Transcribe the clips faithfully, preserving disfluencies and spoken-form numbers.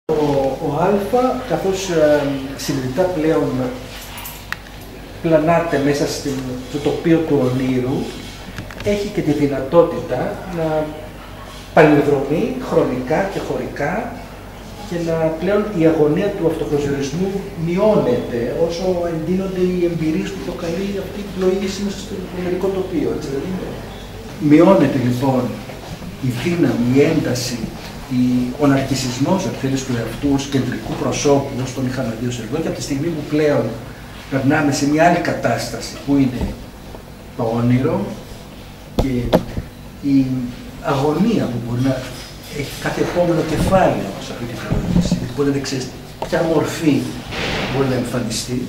Ο, ο Α, καθώς ε, συνειδητά πλέον πλανάται μέσα στην, στο τοπίο του ονείρου, έχει και τη δυνατότητα να παλινδρομεί χρονικά και χωρικά και να πλέον η αγωνία του αυτοπροσδιορισμού μειώνεται όσο εντείνονται οι εμπειρίες που προκαλεί αυτή η πλοήγηση μέσα στο νομερικό τοπίο. Έτσι, δηλαδή. Μειώνεται λοιπόν η δύναμη, η ένταση, η, ο ναρκισσισμός αν θέλεις, του εαυτού ως κεντρικού προσώπου, ως τον είχαμε δει ως εδώ, και από τη στιγμή που πλέον περνάμε σε μια άλλη κατάσταση που είναι το όνειρο και η αγωνία που μπορεί να έχει κάθε επόμενο κεφάλαιο σε αυτή τη πλοήγηση, οπότε δεν ξέρεις ποια μορφή μπορεί να εμφανιστεί.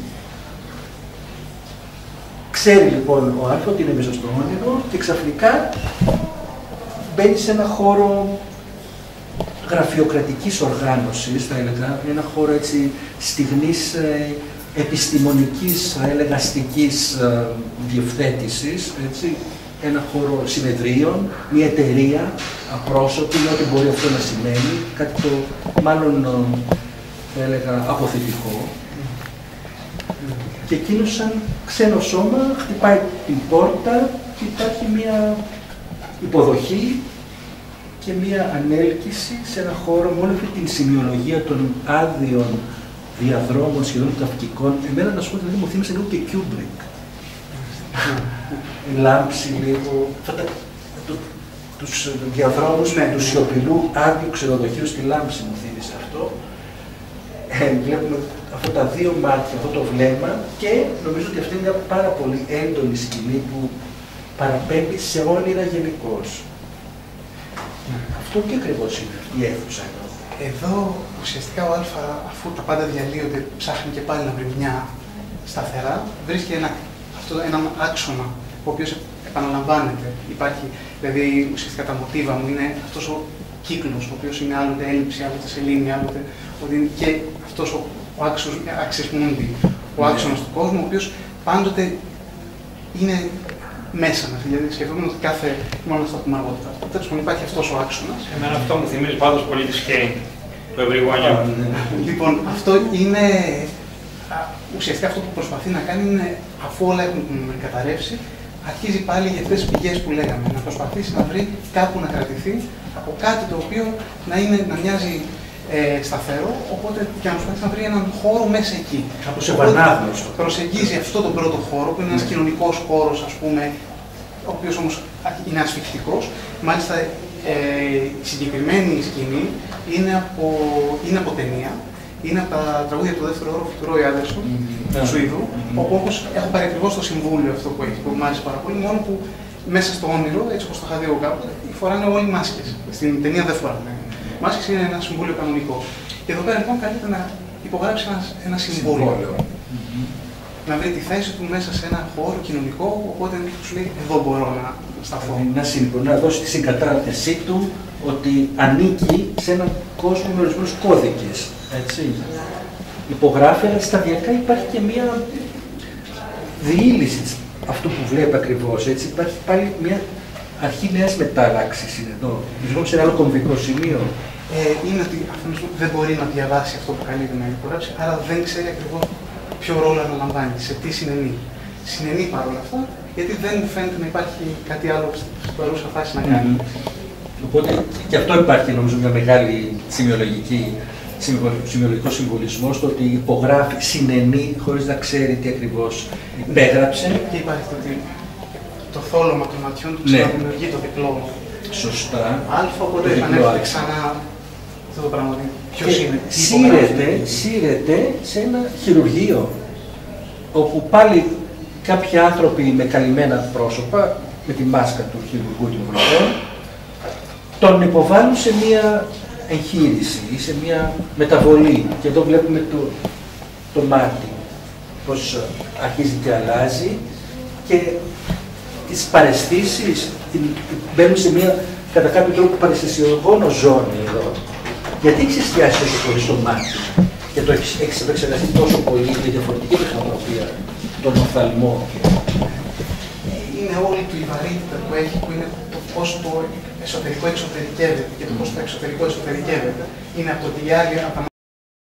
Ξέρει λοιπόν ο Α ότι είναι μέσα στο όνειρο και ξαφνικά μπαίνει σε ένα χώρο γραφειοκρατικής οργάνωσης, θα έλεγα, ένα χώρο έτσι στιγμής ε, επιστημονικής, θα έλεγα, αστικής ε, διευθέτησης, έτσι, ένα χώρο συνεδρίων, μια εταιρεία απρόσωπη, ό,τι μπορεί αυτό να σημαίνει, κάτι το μάλλον, θα έλεγα, αποθετικό. Και εκείνο σαν ξένο σώμα χτυπάει την πόρτα και υπάρχει μια υποδοχή και μια ανέλκυση σε ένα χώρο με όλη αυτή την σημειολογία των άδειων διαδρόμων σχεδόν καυκικών. Εμένα να σου πω, δηλαδή μου θύμισε λίγο και Kubrick. Λάμψη λίγο, του, τους διαδρόμους ναι, του σιωπηλού άδειου ξενοδοχείου στη Λάμψη μου θύμισε αυτό. Ε, βλέπουμε αυτά τα δύο μάτια, αυτό το βλέμμα και νομίζω ότι αυτή είναι μια πάρα πολύ έντονη σκηνή που παραπέμπει σε όνειρα γενικώς. Αυτό τι ακριβώς είναι η αίθουσα εδώ. Εδώ ουσιαστικά ο Α, αφού τα πάντα διαλύονται, ψάχνει και πάλι να βρει μια σταθερά, βρίσκει ένα, αυτό, έναν άξονα, ο οποίος επαναλαμβάνεται. Υπάρχει, δηλαδή ουσιαστικά τα μοτίβα μου είναι αυτός ο κύκλος, ο οποίος είναι άλλοτε έλλειψη, άλλοτε σελήνη, άλλοτε ότι είναι και αυτός ο, ο άξιος μούντι, ο άξονας του κόσμου, ο οποίος πάντοτε είναι μέσα μας. Δηλαδή σκεφτόμουν ότι κάθε. Μόνο να το πούμε αργότερα. Τέλος πάντων, υπάρχει αυτός ο άξονας. Εμένα αυτό μου θυμίζει πάντως πολύ τη Σκέιν, το ευρυγόνιο. Λοιπόν, αυτό είναι. Ουσιαστικά αυτό που προσπαθεί να κάνει είναι, αφού όλα έχουν καταρρεύσει, αρχίζει πάλι για αυτές τις πηγές που λέγαμε. Να προσπαθήσει να βρει κάπου να κρατηθεί από κάτι το οποίο να, είναι, να μοιάζει ε, σταθερό, οπότε και να προσπαθήσει να βρει έναν χώρο μέσα εκεί. Κάπως επανάγνωστο. Προσεγγίζει αυτό τον πρώτο χώρο, που είναι ένας mm. κοινωνικός χώρος, ας πούμε, ο οποίος όμως είναι ασφυκτικός. Μάλιστα, ε, η συγκεκριμένη σκηνή είναι από, είναι από ταινία. Είναι από τα τραγούδια του δεύτερου όροφου του Ρόι Άντερσον, mm-hmm. του Σουηδού, mm-hmm. όπου όπως έχω πάρει ακριβώς το συμβούλιο αυτό που έχει, που μου άρεσε πάρα πολύ, μόνο που μέσα στο όνειρο, έτσι όπως το είχα δει εγώ κάποτε, φοράνε όλοι μάσκες. Στην ταινία δεν φοράνε. Μάσκες είναι ένα συμβούλιο κανονικό. Και εδώ πέρα λοιπόν καλείται να υπογράψει ένα, ένα συμβόλαιο. Mm-hmm. Να βρει τη θέση του μέσα σε ένα χώρο κοινωνικό, οπότε σου λέει: εδώ μπορώ να σταθώ. Να, να δώσει τη συγκατάθεσή του ότι ανήκει σε έναν κόσμο με ορισμένους κώδικες. Έτσι. Υπογράφει, αλλά σταδιακά υπάρχει και μία διήλυση αυτού που βλέπει ακριβώς. Έτσι. Υπάρχει πάλι μια αρχή νέας μετάλλαξης είναι εδώ. Βρισκόμαστε σε ένα άλλο κομβικό σημείο. Ε, είναι ότι αυτός δεν μπορεί να διαβάσει αυτό που καλείται να υπογράψει, άρα δεν ξέρει ακριβώς ποιο ρόλο αναλαμβάνει, σε τι συνενεί. Συνενεί παρόλα αυτά, γιατί δεν φαίνεται να υπάρχει κάτι άλλο στην παρούσα φάση να κάνει. Mm-hmm. Οπότε και αυτό υπάρχει νομίζω μια μεγάλη σημειολογική, σημειολογικό συμβολισμό στο ότι υπογράφει, συνενεί χωρίς να ξέρει τι ακριβώς υπέγραψε. Και υπάρχει το ότι το θόλωμα των ματιών του ξαναδημιουργεί το διπλό. Σωστά. Αλφα, οπότε επανέρχεται ξανά αυτό το πράγμα. Ποιος είναι, τι σύρεται, σύρεται σε ένα χειρουργείο, όπου πάλι κάποιοι άνθρωποι με καλυμμένα πρόσωπα, με τη μάσκα του χειρουργού των βροχών, τον υποβάλλουν σε μία εγχείρηση ή σε μία μεταβολή. Και εδώ βλέπουμε το, το μάτι, πώς αρχίζει και αλλάζει και τις παραισθήσεις μπαίνουν σε μία κατά κάποιο τρόπο παραισθησιογόνο ζώνη εδώ. Γιατί έχεις εστιάσει τόσο πολύ στο μάτι και το έχεις, έχεις επεξεργαστεί τόσο πολύ με διαφορετική τεχνολογία, τον οφθαλμό. Είναι όλη του η βαρύτητα που έχει, που είναι το πώς το εσωτερικό εξωτερικεύεται και το πώς το εξωτερικό εσωτερικεύεται. Είναι από τη άλλη, από